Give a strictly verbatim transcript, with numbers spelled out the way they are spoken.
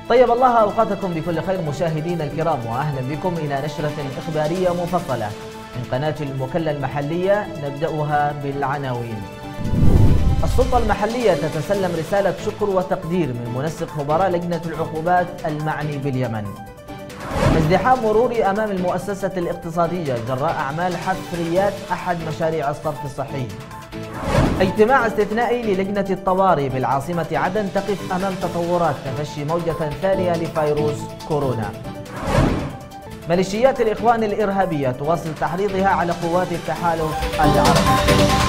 طيب الله أوقاتكم بكل خير مشاهدينا الكرام، وأهلا بكم إلى نشرة إخبارية مفصلة من قناة المكلا المحلية. نبدأها بالعناوين. السلطة المحلية تتسلم رسالة شكر وتقدير من منسق مباراة لجنة العقوبات المعني باليمن. ازدحام مروري أمام المؤسسة الاقتصادية جراء أعمال حفريات أحد مشاريع الصرف الصحي. اجتماع استثنائي للجنة الطوارئ بالعاصمة عدن تقف أمام تطورات تفشي موجة ثانية لفيروس كورونا. ميليشيات الإخوان الإرهابية تواصل تحريضها على قوات التحالف العربي.